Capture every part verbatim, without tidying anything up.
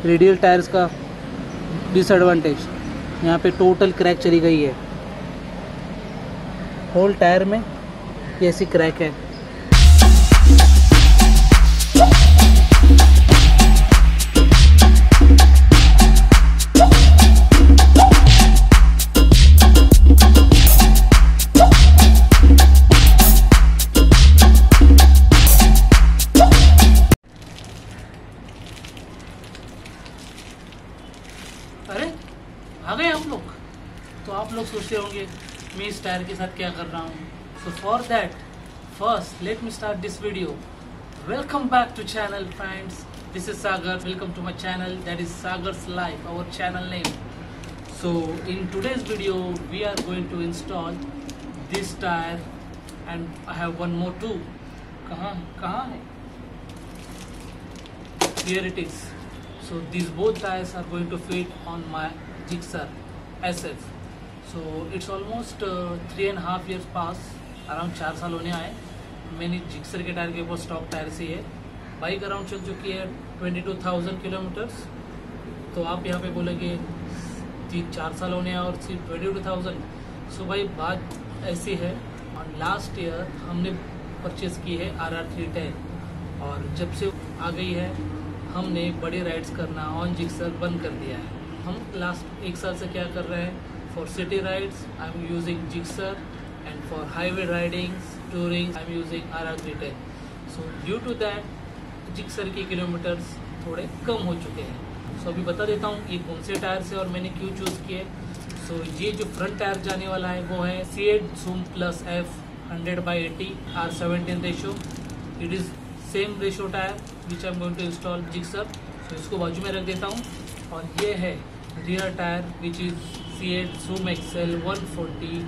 Radial tyres का disadvantage, यहाँ पे टोटल क्रैक चली गई है। होल टायर में ये ऐसी क्रैक है। अरे आ गए आप लोग। तो आप लोग सोचते होंगे मैं इस टायर के साथ क्या कर रहा हूँ। So for that first let me start this video. Welcome back to channel friends, this is Sagar. Welcome to my channel, that is Sagar's life, our channel name. So in today's video we are going to install this tyre and I have one more too. कहाँ कहाँ है? Here it is. So these both tires are going to fit on my Gixxer S F. So it's almost uh, three and a half years past, around चार साल होने आए। मैंने Gixxer के tyre के ऊपर स्टॉक टायर से है। बाइक अराउंड चल चुकी है ट्वेंटी टू थाउजेंड किलोमीटर्स। तो आप यहाँ पे बोलेंगे तीन चार साल होने आए और सिर्फ ट्वेंटी टू थाउजेंड। सो भाई बात ऐसी है, और लास्ट ईयर हमने परचेज़ की है आर आर थ्री टेन, और जब से आ गई है हमने बड़ी राइड्स करना ऑन जिक्सर बंद कर दिया है। हम लास्ट एक साल से क्या कर रहे हैं, for city rides I am using Gixxer and for highway ridings touring I am using R R three ten. So due to that Gixxer के किलोमीटर्स थोड़े कम हो चुके हैं। सो so, अभी बता देता हूँ ये कौन से टायर से और मैंने क्यों चूज़ किए। सो so, ये जो फ्रंट टायर जाने वाला है वो है C eight Zoom plus F hundred by eighty R seventeen ratio. It is same ratio tyre which I am going to install Gixxer. तो इसको बाजू में रख देता हूँ। और ये है rear tyre which is C eight Zoom XL one forty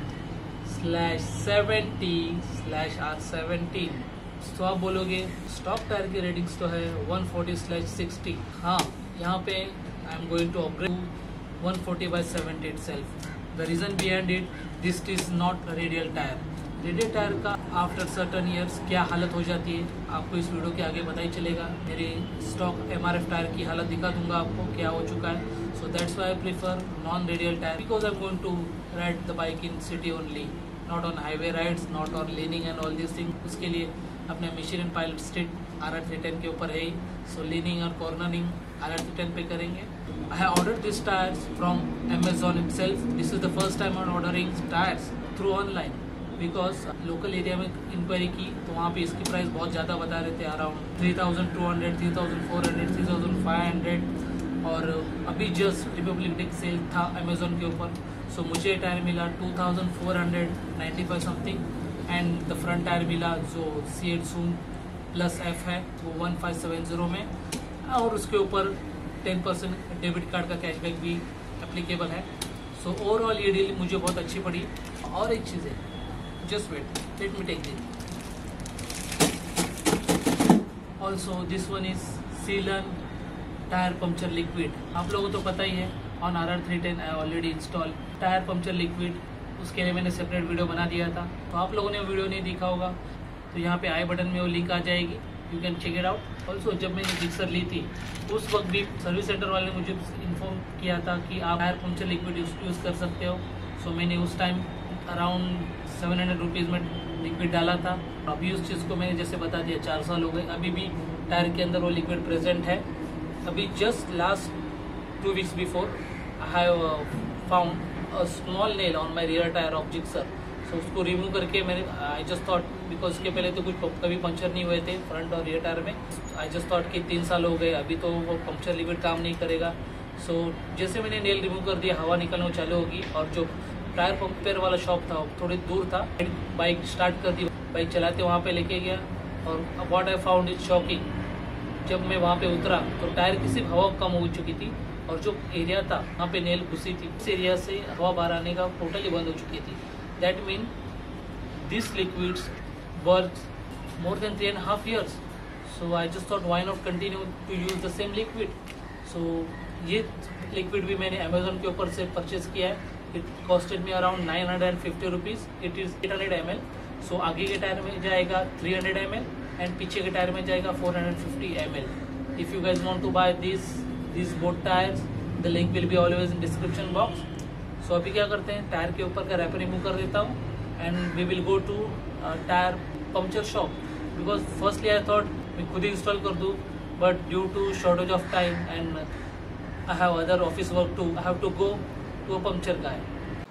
slash seventy slash R seventeen. तो आप बोलोगे स्टॉक टायर की रेटिंग्स तो है वन फोर्टी स्लैश सिक्सटी। हाँ, यहाँ पे I am going to upgrade one forty by seventy itself. The reason behind it, this is not radial tyre. Radial tyre का आफ्टर सर्टन ईयर्स क्या हालत हो जाती है आपको इस वीडियो के आगे पता ही चलेगा। मेरे stock M R F tyre की हालत दिखा दूंगा आपको क्या हो चुका है। So that's why I prefer non radial tyre, because I am going to ride the bike in city only, not on highway rides, not on leaning and all this thing. उसके लिए अपने Michelin Pilot Street R R three ten के ऊपर है ही। So leaning और cornering R R three ten पे करेंगे। I have ordered this tyres from Amazon itself. This is the first time I am ordering tyres through online, because local area में inquiry की तो वहाँ पे इसकी प्राइस बहुत ज़्यादा बता रहे थे, around three thousand two hundred, three thousand four hundred, three thousand five hundred. और अभी जस्ट रिपब्लिक डे सेल था अमेजोन के ऊपर। सो मुझे टायर मिला two thousand four hundred ninety five something, and the front tyre मिला जो C eight Zoom plus F है वो वन फाइव सेवन जीरो में, और उसके ऊपर टेन परसेंट डेबिट कार्ड का कैशबैक भी एप्लीकेबल है। सो ओवरऑल ये डील मुझे बहुत अच्छी पड़ी। और एक चीज़ है, just wait, let me take this. Also this one is Sealan tire puncture liquid. आप लोगों को तो पता ही है, on R R three ten I already installed tire puncture liquid। उसके लिए मैंने सेपरेट वीडियो बना दिया था, तो आप लोगों ने वीडियो नहीं देखा होगा तो यहाँ पे आई बटन में वो लिंक आ जाएगी, you can check it out. Also जब मैंने जिक्सर ली थी उस वक्त भी सर्विस सेंटर वाले ने मुझे इन्फॉर्म किया था कि आप टायर पंक्चर लिक्विड यूज़ कर सकते हो। सो so, मैंने उस time around seven hundred rupees में लिक्विड डाला था। अभी उस चीज़ को मैंने जैसे बता दिया चार साल हो गए, अभी भी टायर के अंदर वो लिक्विड प्रेजेंट है। अभी just last two weeks before I have found a small nail on my rear tyre of Gixxer. So उसको रिमूव करके मैंने आई जस्ट थॉट, बिकॉज उसके पहले तो कुछ कभी पंक्चर नहीं हुए थे फ्रंट और रियर टायर में। आई जस्ट थॉट कि तीन साल हो गए अभी तो वो पंक्चर लिक्विड काम नहीं करेगा। सो so, जैसे मैंने नेल रिमूव कर दिया हवा निकलना चालू होगी, और जो टायर पंपर वाला शॉप था थोड़ी दूर था, बाइक स्टार्ट कर दी, बाइक चलाते वहाँ पे लेके गया, और what I found is shocking. जब मैं वहाँ पे उतरा तो टायर की सिर्फ हवा कम हो चुकी थी, और जो एरिया था वहाँ पे नेल घुसी थी, इस एरिया से हवा बाहर आने का टोटली बंद हो चुकी थी। That mean this liquids work more than three and half years. So I just thought why not continue to use the same liquid. So ये लिक्विड भी मैंने अमेजोन के ऊपर से परचेज किया है। It costed me around nine hundred and fifty rupees. It is eight hundred M L. So आगे के टायर में जाएगा three hundred M L and पीछे के टायर में जाएगा four hundred fifty M L. If you guys want to buy this this both tyres, the link will be always in description box. So अभी क्या करते हैं, टायर के ऊपर का रैपर रिमूव कर देता हूँ and we will go to tyre puncture shop, because firstly I thought मैं खुद ही इंस्टॉल कर दूँ, but due to shortage of time and I have other office work too, I have to go to a puncture guy.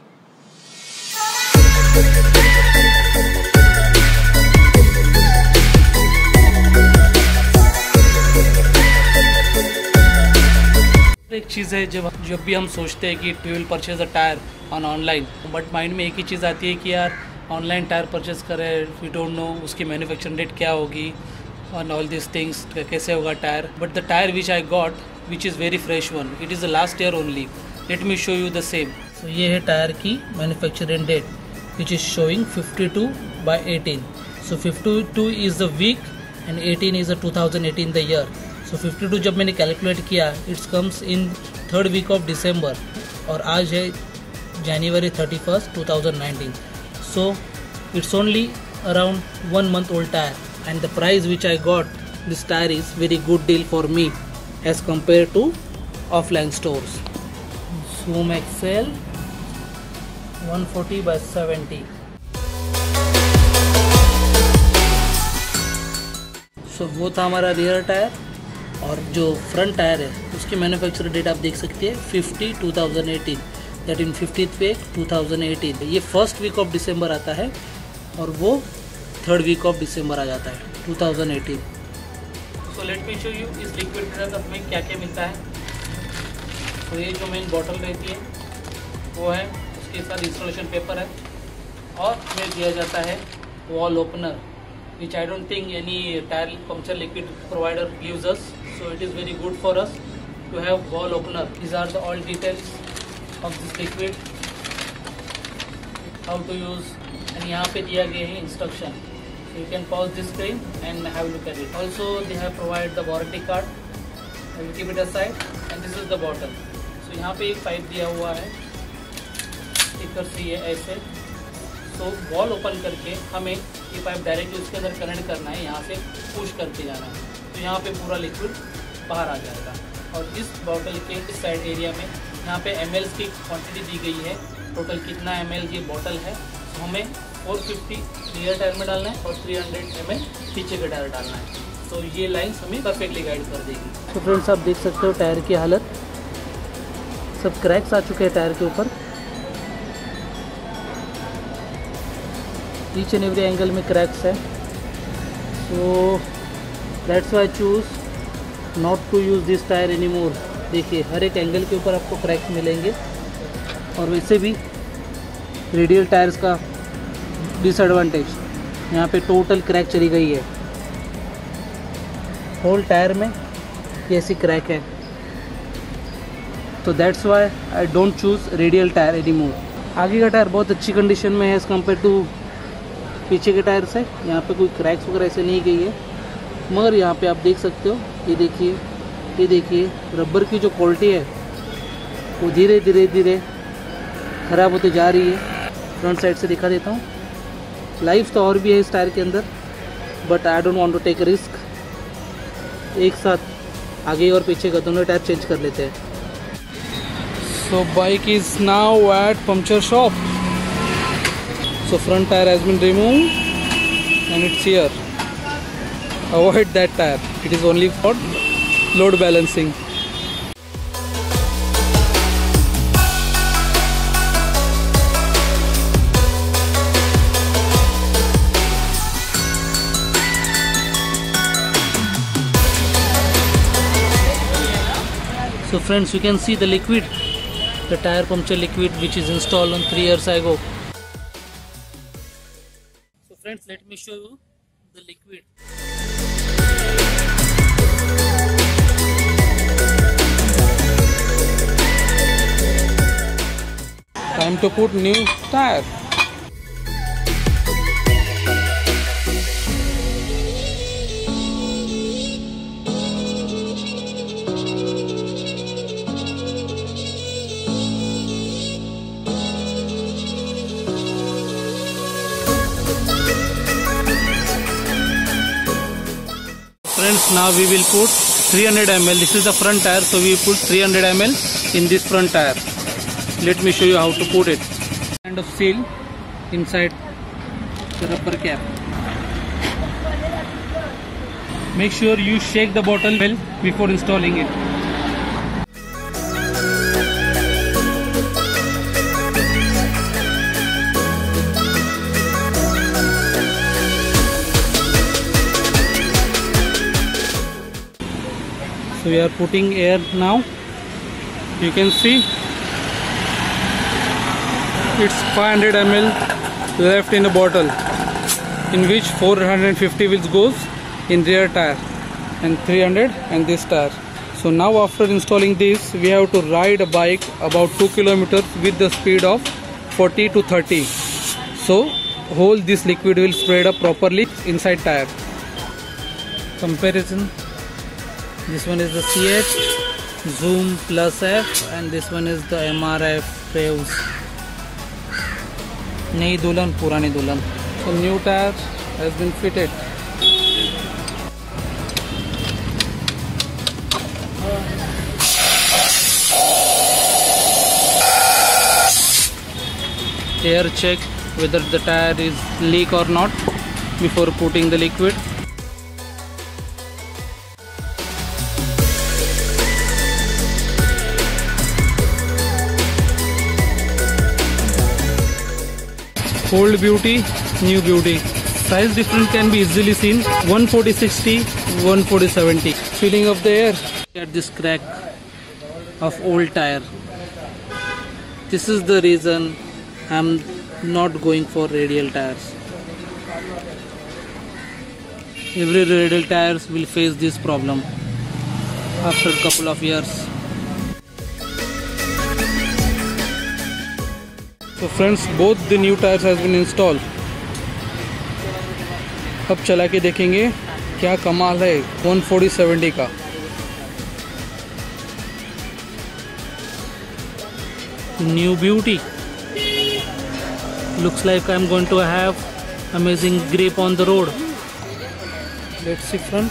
एक चीज़ है, जब जब भी हम सोचते हैं कि we will purchase a tyre on online, but mind में एक ही चीज़ आती है कि यार ऑनलाइन टायर परचेज करें, वी डोंट नो उसकी मैन्युफैक्चरिंग डेट क्या होगी and all these things, कैसे होगा टायर। But the tyre which I got which is very fresh one, it is the last year only. Let me show you the same. So ये है tyre की manufacturing date which is showing fifty two by eighteen. So fifty two is the week and eighteen is the two thousand eighteen the year. So fifty two जब मैंने calculate किया, it's comes in third week of December और आज है जनवरी thirty first two thousand nineteen. So it's only around one month old tyre and the price which I got this tire is very good deal for me as compared to offline stores. Zoom X L one forty by seventy. So वो था हमारा rear tyre और जो front tyre है उसकी manufacture date आप देख सकते हैं fifty two thousand eighteen, that in fiftieth week two thousand eighteen. ये फर्स्ट वीक ऑफ दिसंबर आता है और वो थर्ड वीक ऑफ दिसंबर आ जाता है two thousand eighteen. So let me show you इस लिक्विड के साथ हमें क्या क्या मिलता है। तो ये जो मेन बॉटल रहती है वो है, उसके साथ इंस्टॉलेशन पेपर है और हमें दिया जाता है valve opener, which I don't think any tyre puncture liquid provider gives us. So it is very good for us to have valve opener. These are the all details of this liquid, how to use, and यहाँ पे दिया गया है instruction. You can pause this screen and have a look at it. Also, they have provided the warranty card. I will keep it aside. And this is the bottle. So यहाँ पे एक pipe दिया हुआ है, sticker से ये ऐसे। तो वॉल ओपन करके हमें ये पाइप डायरेक्टली उसके अंदर कनेक्ट करना है, यहाँ से पुश करके जाना है, तो यहाँ पे पूरा लिक्विड बाहर आ जाएगा। और इस बॉटल के इस साइड एरिया में यहाँ पे एम एल की क्वान्टिटी दी गई है, टोटल कितना एम एल ये बॉटल है। तो हमें फोर फिफ्टी रियर टायर में डालना है और थ्री हंड्रेड एम एल पीछे का टायर डालना है। तो ये लाइन्स हमें परफेक्टली गाइड कर देगी। तो फ्रेंड्स आप देख सकते हो टायर की हालत, सब क्रैक्स आ चुके हैं टायर के ऊपर, ईच एंड एवरी एंगल में क्रैक्स है। So that's why I choose not to use this tyre any more. देखिए हर एक एंगल के ऊपर आपको क्रैक्स मिलेंगे। और वैसे भी रेडियल टायर्स का डिसएडवांटेज, यहाँ पे टोटल क्रैक चली गई है, होल टायर में ये ऐसी क्रैक है। तो that's why I don't choose radial tyre any more. आगे का टायर बहुत अच्छी कंडीशन में है एज़ कम्पेयर टू पीछे के टायर से, यहाँ पे कोई क्रैक्स वगैरह ऐसे नहीं गई है। मगर यहाँ पे आप देख सकते हो, ये देखिए ये देखिए रबर की जो क्वालिटी है वो धीरे धीरे धीरे ख़राब होती जा रही है। फ्रंट साइड से दिखा देता हूँ, लाइफ तो और भी है इस टायर के अंदर, but I don't want to take risk. एक साथ आगे और पीछे का दोनों टायर चेंज कर लेते हैं। So bike is now at puncture shop. So front tyre has been removed and it's here. Avoid that tyre, it is only for load balancing. So friends, you can see the liquid, the tire puncture liquid which is installed on three years ago. So friends, let me show you the liquid. Time to put new tire. Friends, now we will put three hundred milliliters. This is the front tire, so we put three hundred milliliters in this front tire. Let me show you how to put it. Kind of seal inside the rubber cap. Make sure you shake the bottle well before installing it. So we are putting air now. You can see it's five hundred milliliters left in a bottle, in which four hundred fifty which goes in rear tire and three hundred and this tire. So now after installing this, we have to ride a bike about two kilometers with the speed of forty to thirty. So whole this liquid will spread up properly inside tire. Comparison. This one is the C H, Zoom Plus F, and this one is the M R F Reus. Nayi dulan, purani dulan. So new tire has been fitted. Air check whether the tire is leak or not before putting the liquid. Old beauty, new beauty. Size difference can be easily seen. one forty sixty, one forty seventy. Feeling of the air. At this crack of old tire. This is the reason I'm not going for radial tires. Every radial tires will face this problem after a couple of years. So friends, both the new tires has been installed. अब चला के देखेंगे क्या कमाल है one forty seventy का. New beauty. Looks like I'm going to have amazing grip on the road. Let's see front.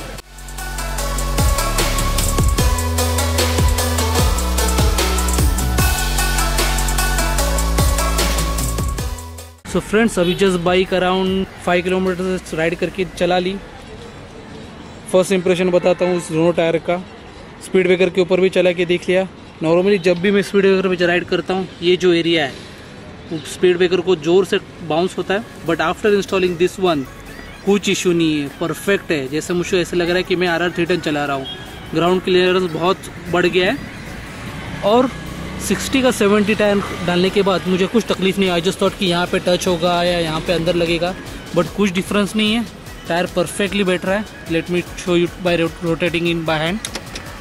So friends, अभी just bike around five kilometre ride करके चला ली. फर्स्ट इंप्रेशन बताता हूँ उस दोनों टायर का. स्पीड ब्रेकर के ऊपर भी चला के देख लिया. नॉर्मली जब भी मैं स्पीड ब्रेकर पे राइड करता हूँ, ये जो एरिया है वो स्पीड ब्रेकर को ज़ोर से बाउंस होता है. But after installing this one कुछ इशू नहीं है, परफेक्ट है. जैसे मुझे ऐसा लग रहा है कि मैं आर आर थ्री टेन चला रहा हूँ. ग्राउंड क्लियरेंस बहुत बढ़ गया है और सिक्सटी का सेवेंटी टायर डालने के बाद मुझे कुछ तकलीफ नहीं आई. जस्ट थॉट कि यहाँ पे टच होगा या यहाँ पे अंदर लगेगा, बट कुछ डिफरेंस नहीं है. टायर परफेक्टली बैठ रहा है. Let me show you by rotating in by hand.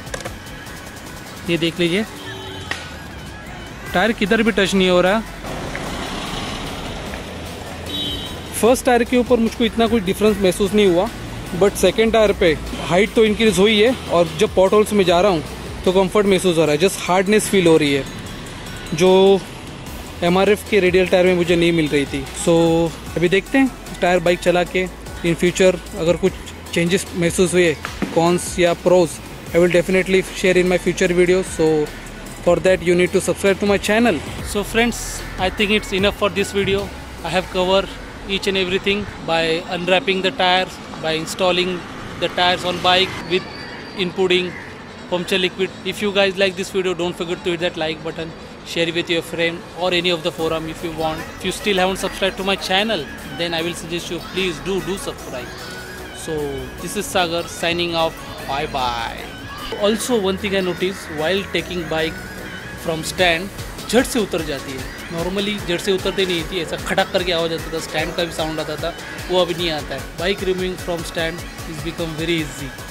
ये देख लीजिए, टायर किधर भी टच नहीं हो रहा. फर्स्ट टायर के ऊपर मुझको इतना कुछ डिफरेंस महसूस नहीं हुआ, बट सेकेंड टायर पे हाइट तो इंक्रीज हुई है और जब पॉट होल्स में जा रहा हूँ तो कंफर्ट महसूस हो रहा है. जस्ट हार्डनेस फील हो रही है जो एम आर एफ के रेडियल टायर में मुझे नहीं मिल रही थी. सो so, अभी देखते हैं टायर बाइक चला के इन फ्यूचर अगर कुछ चेंजेस महसूस हुए, कॉन्स या pros, I will definitely share in my future video. So for that you need to subscribe to my channel. So friends, I think it's enough for this video. I have cover each and everything by unwrapping the tires, by installing the tires on bike with inputting puncture liquid. If you guys like this video, don't forget to hit that like button, share it with your friend or any of the forum if you want. If you still haven't subscribed to my channel, then I will suggest you please do do subscribe. So this is Sagar signing off. Bye bye. Also one thing I noticed while taking bike from stand, झट से उतर जाती है. Normally झट से उतरते नहीं थी, ऐसा खटक करके आवाज़ आता था. स्टैंड का भी साउंड आता था, वो अभी नहीं आता है. Bike removing from stand is become very easy.